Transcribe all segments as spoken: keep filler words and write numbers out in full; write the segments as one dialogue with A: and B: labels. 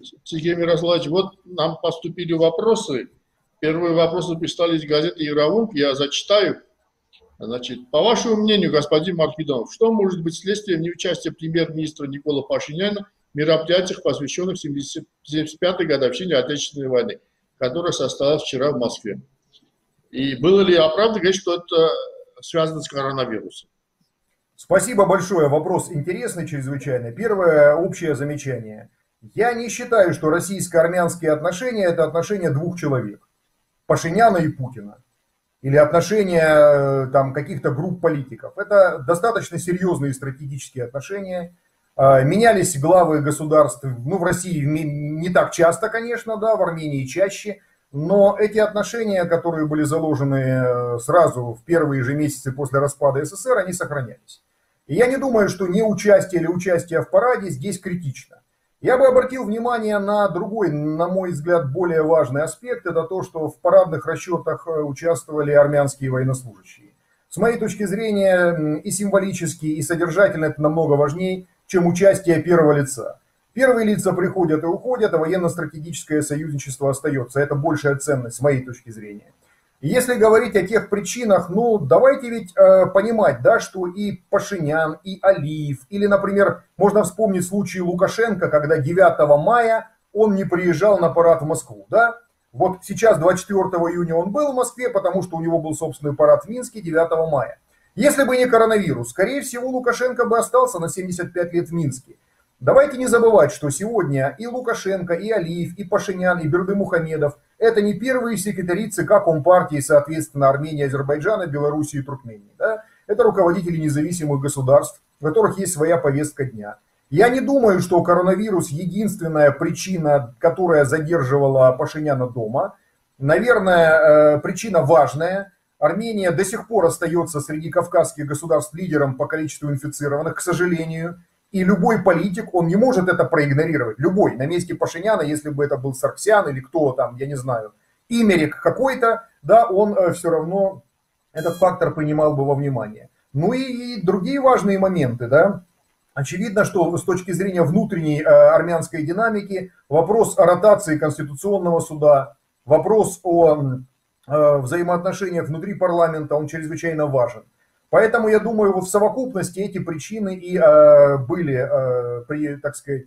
A: Сергей Мирославович, вот нам поступили вопросы. Первые вопросы прислали из газеты «Яровунг». Я зачитаю. Значит, по вашему мнению, господин Маркидонов, что может быть следствием неучастия премьер-министра Никола Пашиняна в мероприятиях, посвященных семидесят пятой годовщине Отечественной войны, которая состоялась вчера в Москве? И было ли оправдано говорить, что это связано с коронавирусом?
B: Спасибо большое. Вопрос интересный чрезвычайно. Первое общее замечание. Я не считаю, что российско-армянские отношения – это отношения двух человек. Пашиняна и Путина. Или отношения там, каких-то групп политиков. Это достаточно серьезные стратегические отношения. Менялись главы государств, ну, в России не так часто, конечно, да, в Армении чаще. Но эти отношения, которые были заложены сразу в первые же месяцы после распада СССР, они сохранялись. И я не думаю, что неучастие или участие в параде здесь критично. Я бы обратил внимание на другой, на мой взгляд, более важный аспект. Это то, что в парадных расчетах участвовали армянские военнослужащие. С моей точки зрения и символически, и содержательно это намного важнее, чем участие первого лица. Первые лица приходят и уходят, а военно-стратегическое союзничество остается. Это большая ценность с моей точки зрения. И если говорить о тех причинах, ну давайте ведь э, понимать, да, что и Пашинян, и Алиев, или, например, можно вспомнить случай Лукашенко, когда девятого мая он не приезжал на парад в Москву, да. Вот сейчас двадцать четвёртого июня он был в Москве, потому что у него был собственный парад в Минске девятого мая. Если бы не коронавирус, скорее всего, Лукашенко бы остался на семьдесят пять лет в Минске. Давайте не забывать, что сегодня и Лукашенко, и Алиев, и Пашинян, и Бердымухамедов – это не первые секретари ЦК Компартии, соответственно, Армении, Азербайджана, Белоруссии и Туркмении. Да? Это руководители независимых государств, у которых есть своя повестка дня. Я не думаю, что коронавирус – единственная причина, которая задерживала Пашиняна дома. Наверное, причина важная. Армения до сих пор остается среди кавказских государств лидером по количеству инфицированных, к сожалению. И любой политик, он не может это проигнорировать. Любой. На месте Пашиняна, если бы это был Сарксян или кто там, я не знаю, Имерик какой-то, да, он все равно этот фактор принимал бы во внимание. Ну и другие важные моменты, да. Очевидно, что с точки зрения внутренней армянской динамики вопрос о ротации Конституционного суда, вопрос о взаимоотношениях внутри парламента, он чрезвычайно важен. Поэтому, я думаю, вот в совокупности эти причины и э, были, э, при, так сказать,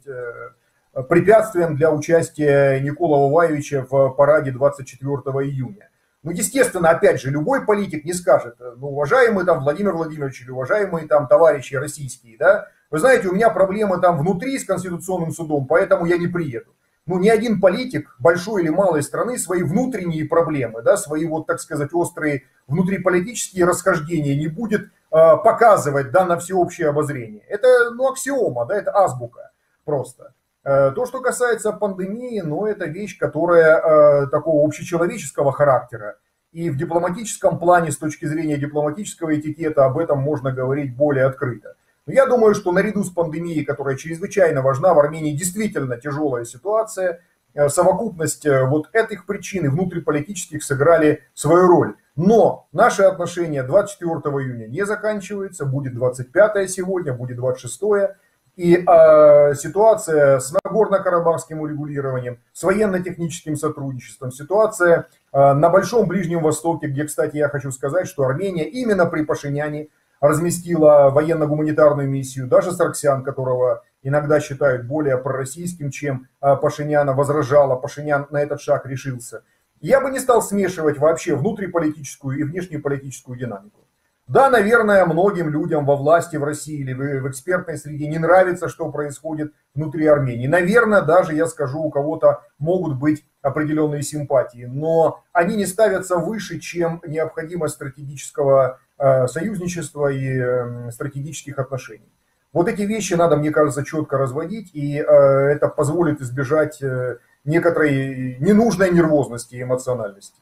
B: э, препятствием для участия Никола Воваевича в параде двадцать четвёртого июня. Ну, естественно, опять же, любой политик не скажет, ну, уважаемый там Владимир Владимирович или уважаемые там товарищи российские, да, вы знаете, у меня проблемы там внутри с Конституционным судом, поэтому я не приеду. Ну, ни один политик большой или малой страны свои внутренние проблемы, да, свои вот, так сказать, острые внутриполитические расхождения не будет э, показывать, да, на всеобщее обозрение. Это, ну, аксиома, да, это азбука просто. Э, то, что касается пандемии, ну, это вещь, которая э, такого общечеловеческого характера. И в дипломатическом плане, с точки зрения дипломатического этикета, об этом можно говорить более открыто. Я думаю, что наряду с пандемией, которая чрезвычайно важна, в Армении действительно тяжелая ситуация, совокупность вот этих причин и внутриполитических сыграли свою роль. Но наши отношения двадцать четвёртого июня не заканчиваются, будет двадцать пятое сегодня, будет двадцать шестое. И э, ситуация с Нагорно-Карабахским урегулированием, с военно-техническим сотрудничеством, ситуация э, на Большом Ближнем Востоке, где, кстати, я хочу сказать, что Армения именно при Пашиняне разместила военно-гуманитарную миссию, даже Сарксян, которого иногда считают более пророссийским, чем Пашиняна, возражала, Пашинян на этот шаг решился. Я бы не стал смешивать вообще внутриполитическую и внешнеполитическую динамику. Да, наверное, многим людям во власти в России или в экспертной среде не нравится, что происходит внутри Армении. Наверное, даже, я скажу, у кого-то могут быть определенные симпатии, но они не ставятся выше, чем необходимость стратегического союзничества и стратегических отношений. Вот эти вещи надо, мне кажется, четко разводить, и это позволит избежать некоторой ненужной нервозности и эмоциональности.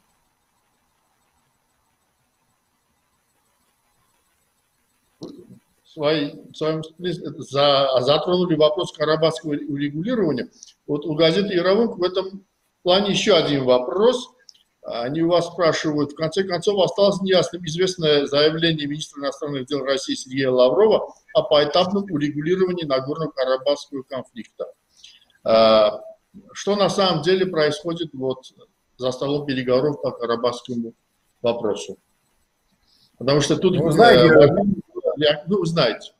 A: Затронули вопрос карабахского урегулирования. Вот у газеты «Яровунг» в этом плане еще один вопрос. Они у вас спрашивают, в конце концов, осталось неясным известное заявление министра иностранных дел России Сергея Лаврова о поэтапном урегулировании Нагорно-Карабахского конфликта. что на самом деле происходит вот за столом переговоров по карабахскому вопросу. Потому что тут,
B: ну, знаете,
A: э, ну, вы знаете.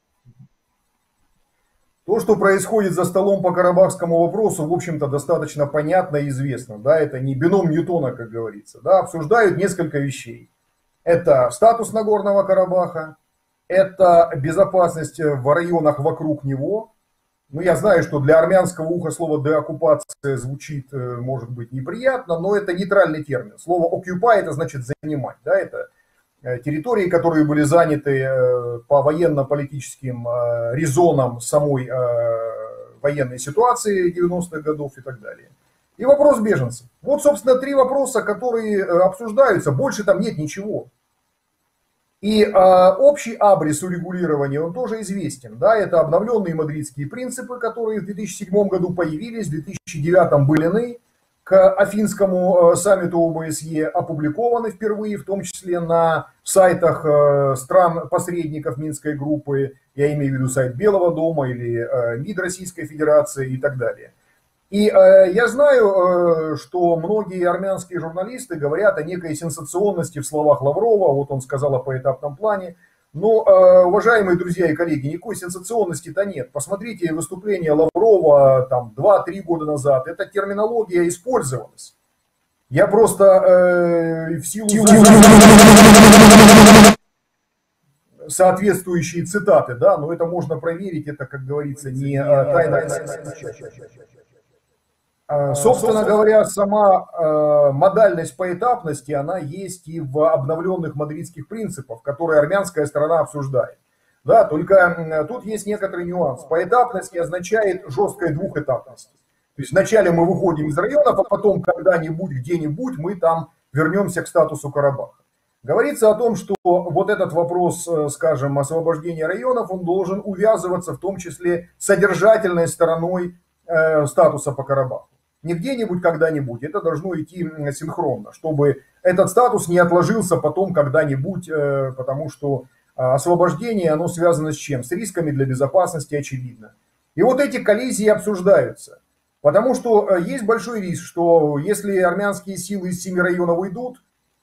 B: То, что происходит за столом по карабахскому вопросу, в общем-то, достаточно понятно и известно. Да, это не бином Ньютона, как говорится. Да, обсуждают несколько вещей. Это статус Нагорного Карабаха, это безопасность в районах вокруг него. Ну, я знаю, что для армянского уха слово деоккупация звучит, может быть, неприятно, но это нейтральный термин. Слово occupy это значит занимать. Да, это территории, которые были заняты по военно-политическим резонам самой военной ситуации девяностых годов и так далее. И вопрос беженцев. Вот, собственно, три вопроса, которые обсуждаются. Больше там нет ничего. И э, общий абрис урегулирования, он тоже известен. Да, это обновленные мадридские принципы, которые в две тысячи седьмом году появились, в две тысячи девятом былины, к Афинскому э, саммиту ОБСЕ опубликованы впервые, в том числе на сайтах э, стран-посредников Минской группы, я имею в виду сайт Белого дома или э, МИД Российской Федерации и так далее. И э, я знаю, э, что многие армянские журналисты говорят о некой сенсационности в словах Лаврова, вот он сказал о поэтапном плане. Но, э, уважаемые друзья и коллеги, никакой сенсационности-то нет. Посмотрите выступление Лаврова там два-три года назад, эта терминология использовалась. Я просто э, в силу соответствующие цитаты, да, но это можно проверить, это, как говорится, не тайна. Собственно говоря, сама модальность поэтапности, она есть и в обновленных мадридских принципах, которые армянская сторона обсуждает. Да, только тут есть некоторый нюанс. Поэтапность не означает жесткой двухэтапности. То есть вначале мы выходим из районов, а потом когда-нибудь, где-нибудь мы там вернемся к статусу Карабаха. Говорится о том, что вот этот вопрос, скажем, освобождения районов, он должен увязываться в том числе содержательной стороной э, статуса по Карабаху. Не где-нибудь, когда-нибудь. Это должно идти синхронно, чтобы этот статус не отложился потом когда-нибудь, э, потому что освобождение, оно связано с чем? С рисками для безопасности, очевидно. И вот эти коллизии обсуждаются. Потому что есть большой риск, что если армянские силы из семи районов уйдут,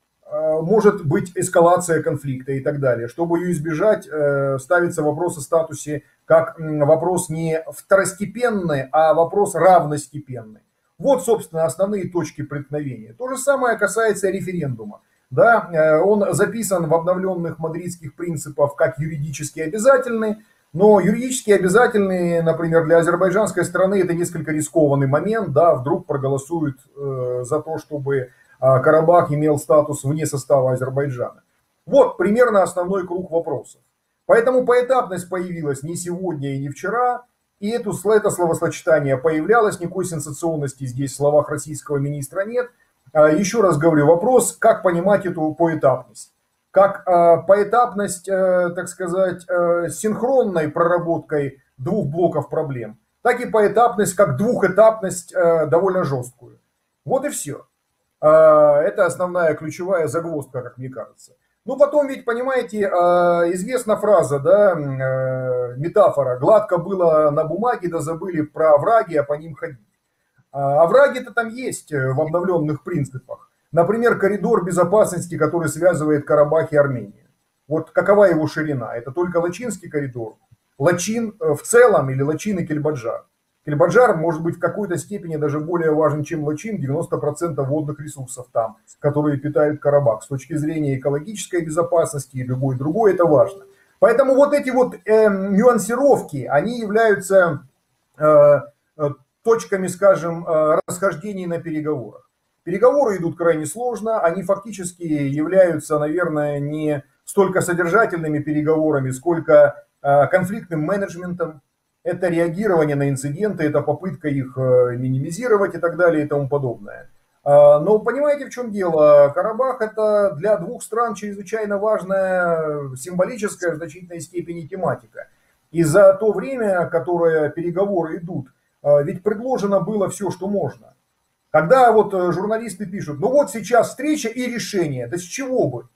B: может быть эскалация конфликта и так далее. Чтобы ее избежать, ставится вопрос о статусе как вопрос не второстепенный, а вопрос равностепенный. Вот, собственно, основные точки преткновения. То же самое касается референдума. Да, он записан в обновленных мадридских принципах как юридически обязательный, но юридически обязательный, например, для азербайджанской стороны это несколько рискованный момент, да, вдруг проголосуют э, за то, чтобы Карабах имел статус вне состава Азербайджана. Вот примерно основной круг вопросов. Поэтому поэтапность появилась не сегодня и не вчера, и эту, это словосочетание появлялось, никакой сенсационности здесь в словах российского министра нет. Еще раз говорю, вопрос, как понимать эту поэтапность. Как поэтапность, так сказать, синхронной проработкой двух блоков проблем, так и поэтапность, как двухэтапность довольно жесткую. Вот и все. Это основная ключевая загвоздка, как мне кажется. Ну, потом ведь, понимаете, известна фраза, да, метафора. Гладко было на бумаге, да забыли про овраги, а по ним ходить. Овраги-то там есть в обновленных принципах. Например, коридор безопасности, который связывает Карабах и Армению. Вот какова его ширина? Это только Лачинский коридор, Лачин в целом или Лачин и Кельбаджар. Кельбаджар может быть в какой-то степени даже более важен, чем Лачин, девяносто процентов водных ресурсов там, которые питают Карабах. С точки зрения экологической безопасности и любой другой, это важно. Поэтому вот эти вот э, нюансировки, они являются э, точками, скажем, э, расхождений на переговорах. Переговоры идут крайне сложно, они фактически являются, наверное, не столько содержательными переговорами, сколько э, конфликтным менеджментом. Это реагирование на инциденты, это попытка их минимизировать и так далее и тому подобное. Но понимаете, в чем дело? Карабах это для двух стран чрезвычайно важная символическая в значительной степени тематика. И за то время, которое переговоры идут, ведь предложено было все, что можно. Когда вот журналисты пишут, ну вот сейчас встреча и решение, да с чего бы?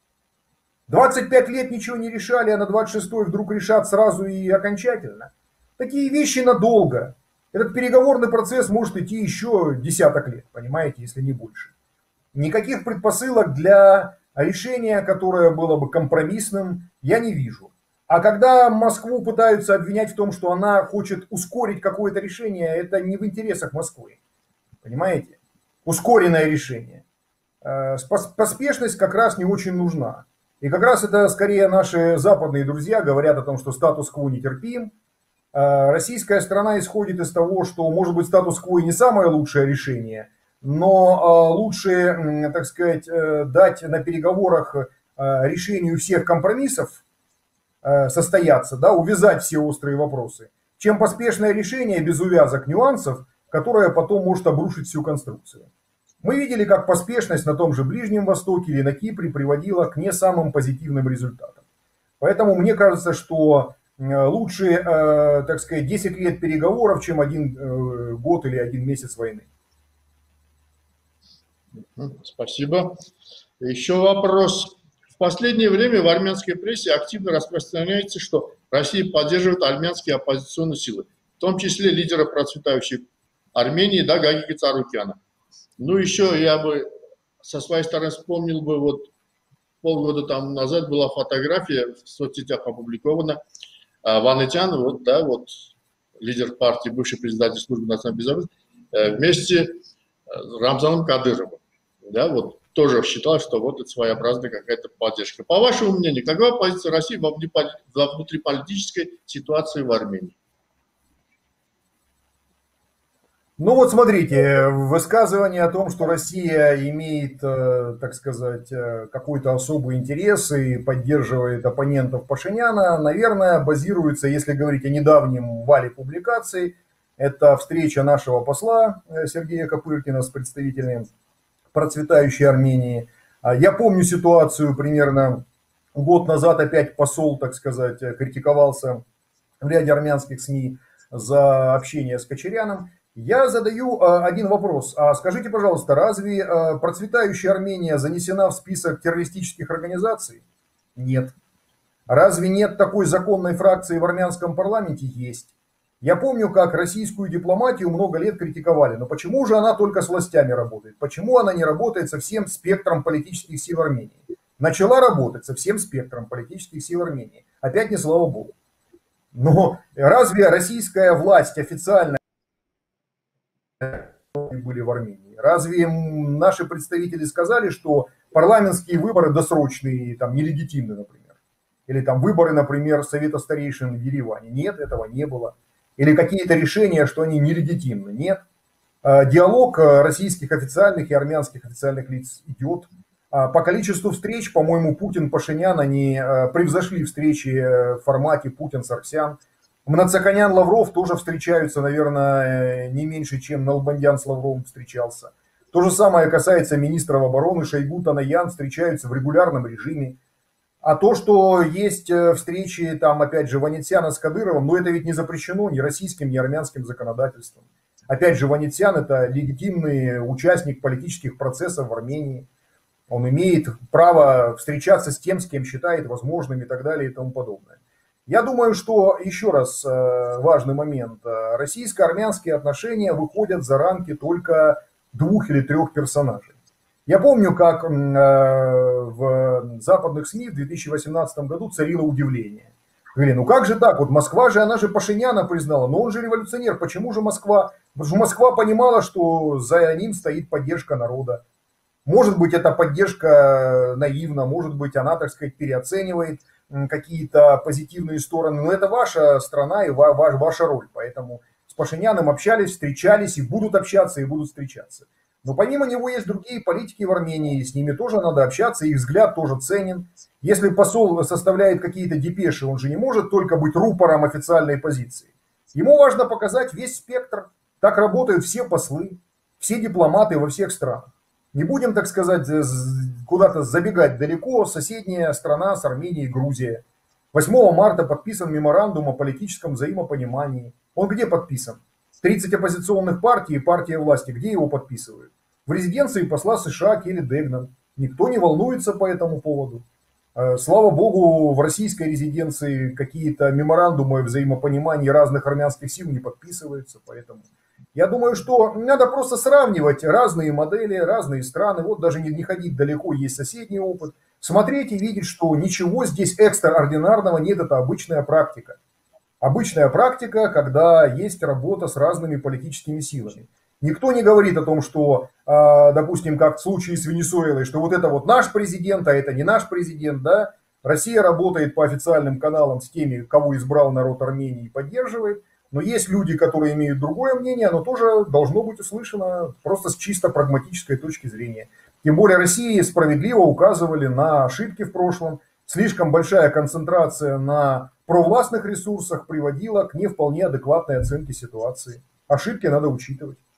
B: двадцать пять лет ничего не решали, а на двадцать шестой вдруг решат сразу и окончательно. Такие вещи надолго. Этот переговорный процесс может идти еще десяток лет, понимаете, если не больше. Никаких предпосылок для решения, которое было бы компромиссным, я не вижу. А когда Москву пытаются обвинять в том, что она хочет ускорить какое-то решение, это не в интересах Москвы. Понимаете? Ускоренное решение. Поспешность как раз не очень нужна. И как раз это скорее наши западные друзья говорят о том, что статус-кво нетерпим. Российская сторона исходит из того, что, может быть, статус-кво и не самое лучшее решение, но лучше, так сказать, дать на переговорах решению всех компромиссов состояться, да, увязать все острые вопросы, чем поспешное решение без увязок нюансов, которое потом может обрушить всю конструкцию. Мы видели, как поспешность на том же Ближнем Востоке или на Кипре приводила к не самым позитивным результатам. Поэтому мне кажется, что лучше, так сказать, десять лет переговоров, чем один год или один месяц войны.
A: Спасибо. Еще вопрос. В последнее время в армянской прессе активно распространяется, что Россия поддерживает армянские оппозиционные силы, в том числе лидера процветающей Армении, да, Гаги Царукяна. Ну, еще я бы со своей стороны вспомнил бы, вот полгода там назад была фотография в соцсетях опубликована, Ванетян, вот, да, вот, лидер партии, бывший председатель службы национальной безопасности, вместе с Рамзаном Кадыровым, да, вот, тоже считал, что вот это своеобразная какая-то поддержка. По вашему мнению, какова позиция России во внутриполитической ситуации в Армении?
B: Ну вот смотрите, высказывание о том, что Россия имеет, так сказать, какой-то особый интерес и поддерживает оппонентов Пашиняна, наверное, базируется, если говорить о недавнем вале публикаций, это встреча нашего посла Сергея Копыркина с представителями процветающей Армении. Я помню ситуацию примерно год назад, опять посол, так сказать, критиковался в ряде армянских СМИ за общение с Кочаряном. Я задаю один вопрос. А скажите, пожалуйста, разве процветающая Армения занесена в список террористических организаций? Нет. Разве нет такой законной фракции в армянском парламенте? Есть. Я помню, как российскую дипломатию много лет критиковали. Но почему же она только с властями работает? Почему она не работает со всем спектром политических сил Армении? Начала работать со всем спектром политических сил Армении. Опять не слава богу. Но разве российская власть официально были в Армении? Разве наши представители сказали, что парламентские выборы досрочные, там, нелегитимны, например? Или там выборы, например, Совета старейшин в Ереване? Нет, этого не было. Или какие-то решения, что они нелегитимны? Нет. Диалог российских официальных и армянских официальных лиц идет. По количеству встреч, по-моему, Путин, Пашинян, они превзошли встречи в формате Путин-Сарксян. Мнацаканян, Лавров тоже встречаются, наверное, не меньше, чем Налбандян с Лавровым встречался. То же самое касается министров обороны Шойгу, Танаян, встречаются в регулярном режиме. А то, что есть встречи, там, опять же, Ванетсяна с Кадыровым, ну, это ведь не запрещено ни российским, ни армянским законодательством. Опять же, Ванетсян – это легитимный участник политических процессов в Армении. Он имеет право встречаться с тем, с кем считает возможным и так далее и тому подобное. Я думаю, что, еще раз, важный момент. Российско-армянские отношения выходят за рамки только двух или трех персонажей. Я помню, как в западных СМИ в две тысячи восемнадцатом году царило удивление. Говорили, ну как же так, вот Москва же, она же Пашиняна признала, но он же революционер, почему же Москва? Потому что Москва понимала, что за ним стоит поддержка народа. Может быть, эта поддержка наивна, может быть, она, так сказать, переоценивает какие-то позитивные стороны, но это ваша страна и ваша роль, поэтому с Пашиняном общались, встречались и будут общаться, и будут встречаться. Но помимо него есть другие политики в Армении, с ними тоже надо общаться, их взгляд тоже ценен. Если посол составляет какие-то депеши, он же не может только быть рупором официальной позиции. Ему важно показать весь спектр. Так работают все послы, все дипломаты во всех странах. Не будем, так сказать, куда-то забегать далеко. Соседняя страна с Арменией, Грузия. восьмого марта подписан меморандум о политическом взаимопонимании. Он где подписан? тридцать оппозиционных партий и партия власти. Где его подписывают? В резиденции посла США Келли Дегнан. Никто не волнуется по этому поводу. Слава богу, в российской резиденции какие-то меморандумы взаимопонимания разных армянских сил не подписываются, поэтому я думаю, что надо просто сравнивать разные модели, разные страны, вот даже не, не ходить далеко, есть соседний опыт, смотреть и видеть, что ничего здесь экстраординарного нет, это обычная практика. Обычная практика, когда есть работа с разными политическими силами. Никто не говорит о том, что, допустим, как в случае с Венесуэлой, что вот это вот наш президент, а это не наш президент, да. Россия работает по официальным каналам с теми, кого избрал народ Армении и поддерживает. Но есть люди, которые имеют другое мнение, оно тоже должно быть услышано просто с чисто прагматической точки зрения. Тем более России справедливо указывали на ошибки в прошлом. Слишком большая концентрация на провластных ресурсах приводила к не вполне адекватной оценке ситуации. Ошибки надо учитывать.